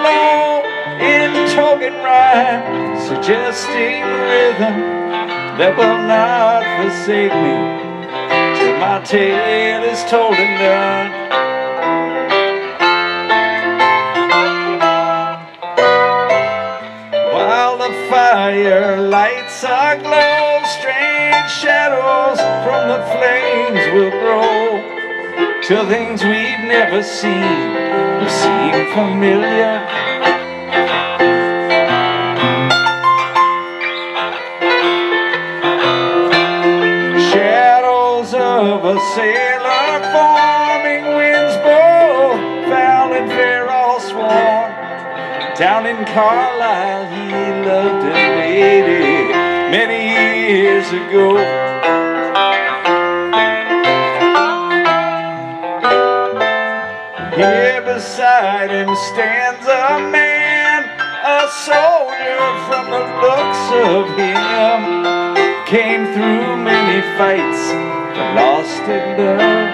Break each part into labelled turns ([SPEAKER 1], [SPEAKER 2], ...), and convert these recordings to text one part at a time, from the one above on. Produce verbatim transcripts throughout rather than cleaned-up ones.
[SPEAKER 1] low in token rhyme, suggesting rhythm that will not forsake me till my tale is told and done. While the fire lights aglow, strange shadows from the flames will grow till things we've never seen will seem familiar. Shadows of a sailor forming, winds both foul and fair all sworn. Down in Carlisle he loved a lady many years ago. Here beside him stands a man, a soldier from the looks of him. Came through many fights, but lost in love.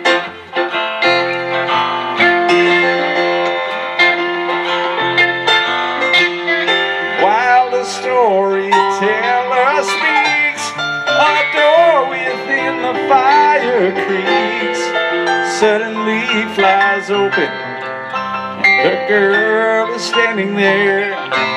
[SPEAKER 1] While the storyteller speaks, a door within the fire creaks. Suddenly flies open, and the girl is standing there.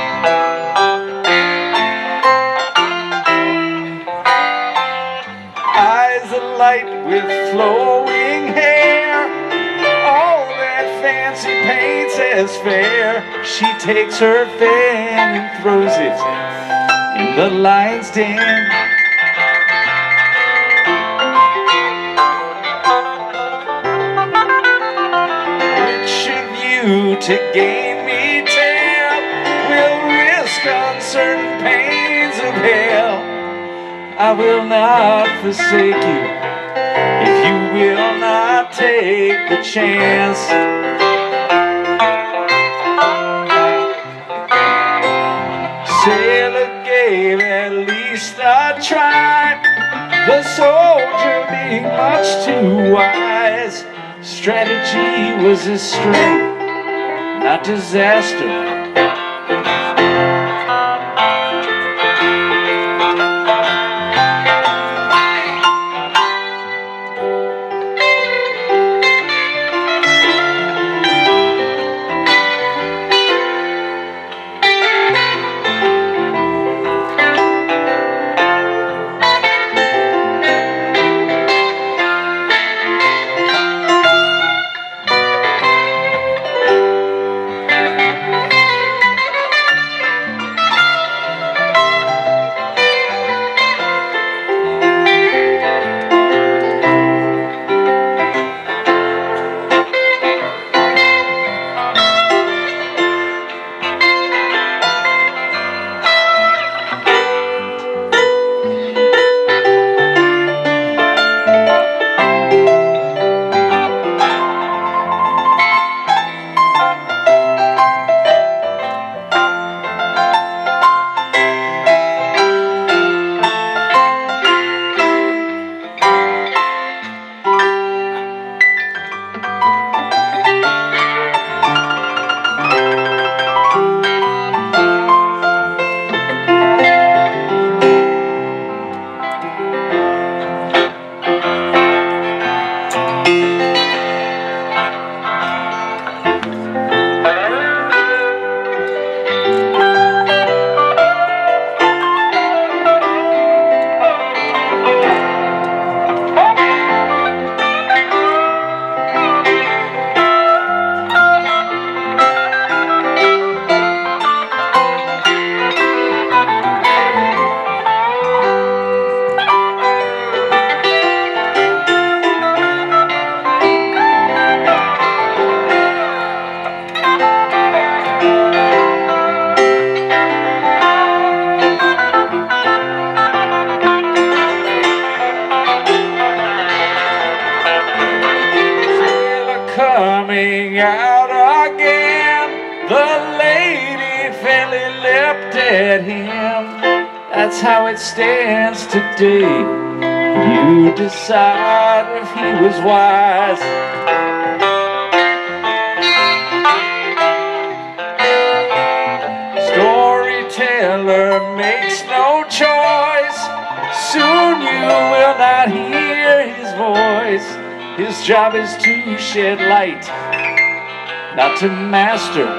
[SPEAKER 1] Eyes alight with flowing hair, all that fancy paints as fair. She takes her fan and throws it in the lion's den. To gain me tale will risk uncertain pains of hell. I will not forsake you if you will not take the chance. Sailor gave at least a try, the soldier being much too wise. Strategy was his strength, not disaster. coming out again. The lady fairly leapt at him. That's how it stands today. You decide if he was wise. sailor makes no choice. Soon you will not hear his voice. His job is to shed light, not to master.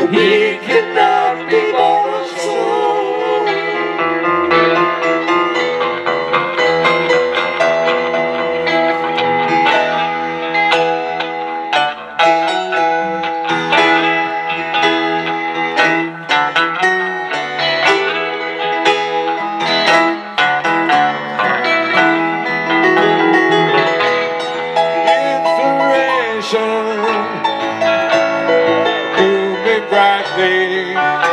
[SPEAKER 1] he cannot be bought or sold. Brightly,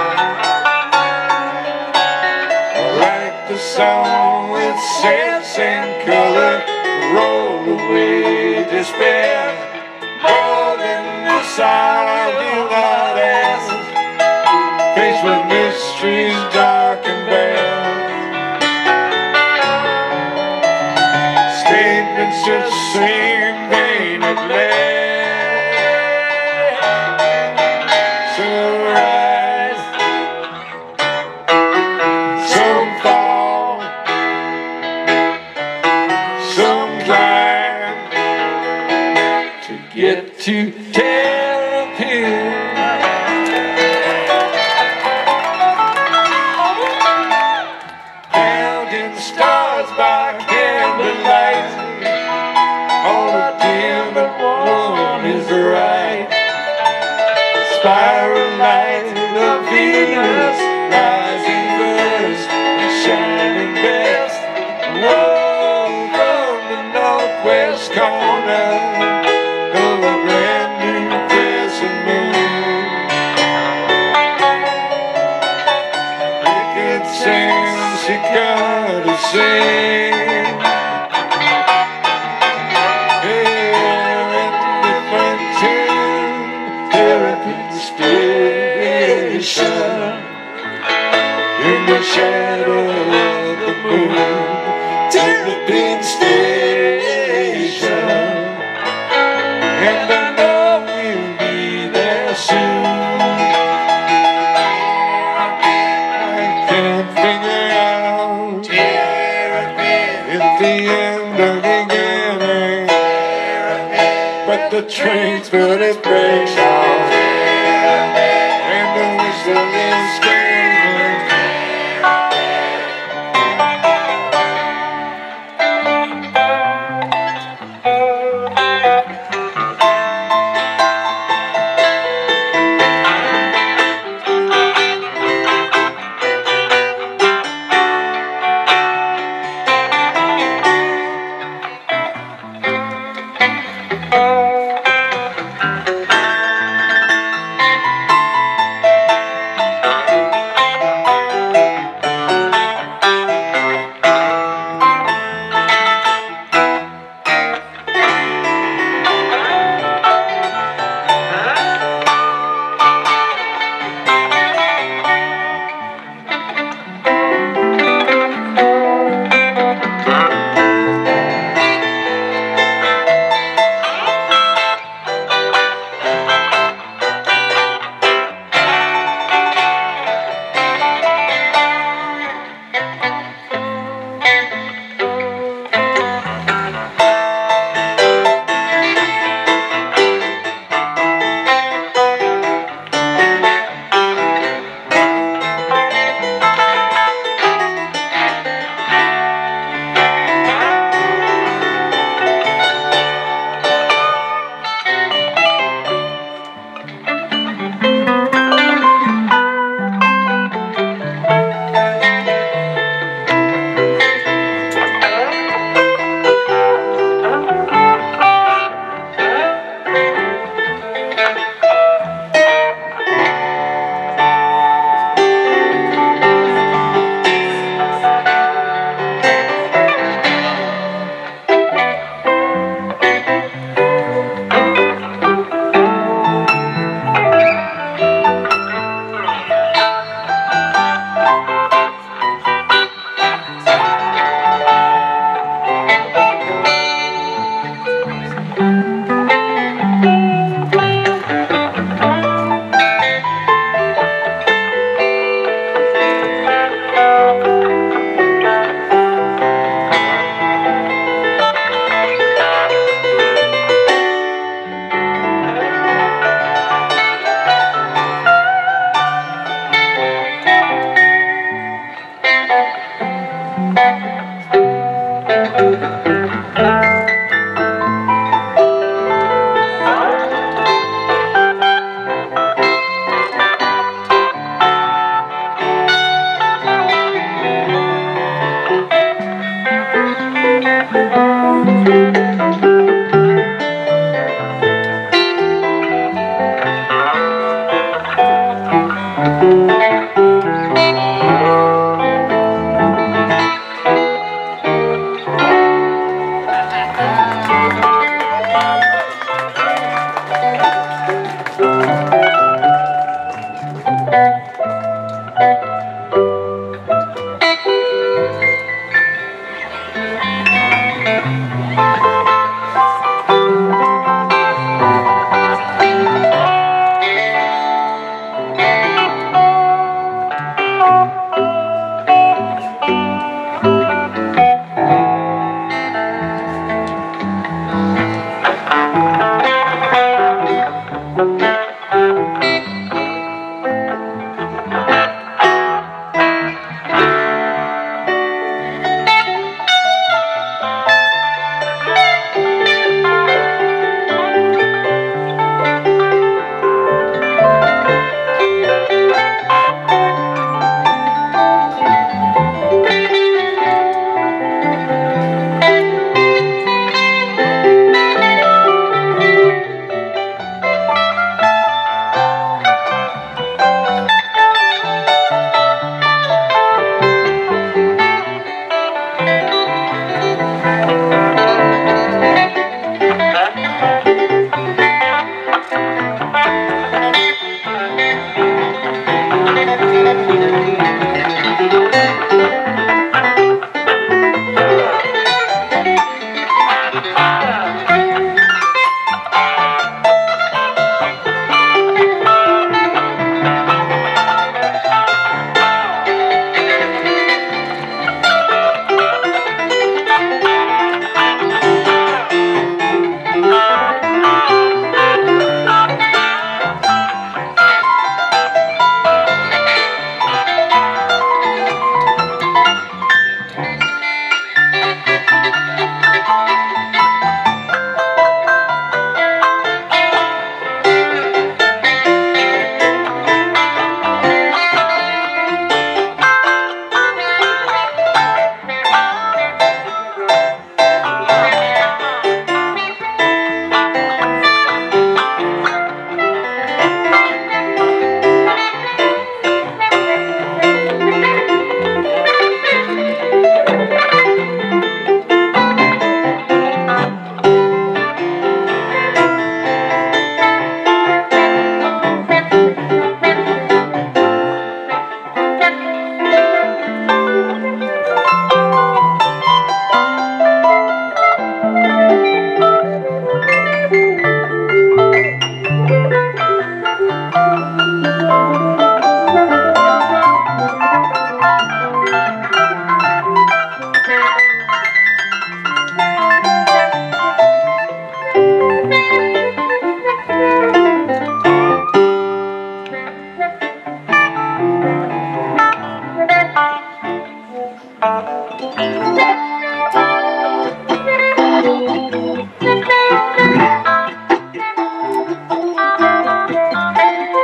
[SPEAKER 1] write the song with sense and color, roll away despair. More than this I will not ask, faced with mysteries dark and vast. Statements just seem vain at last. Get to Terrapin, counting stars by candlelight. On a dim and one is bright, spiral light of Venus, rising first and shining best. Whoa, from the northwest corner, she gotta sing. Here in the frontier, Terrapin station, in the shadow of the moon, Terrapin station, and I know we'll be there soon. The train's but it breaks off, and the whistle is screaming.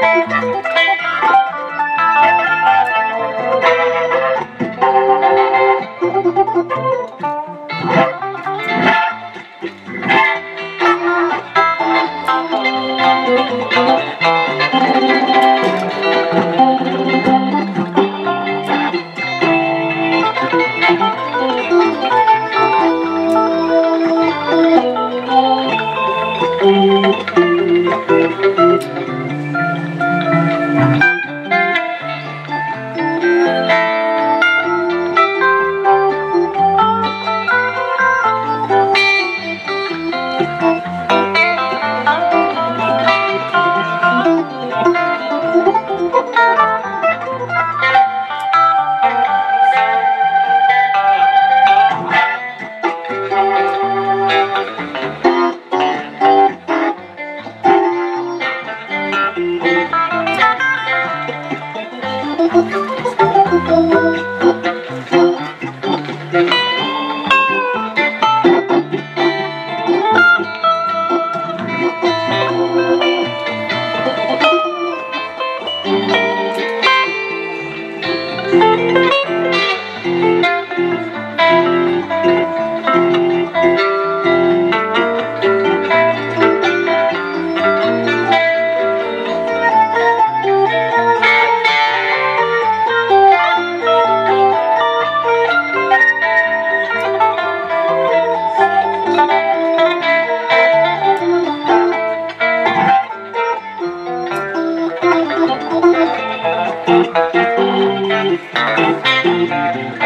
[SPEAKER 1] Thank you.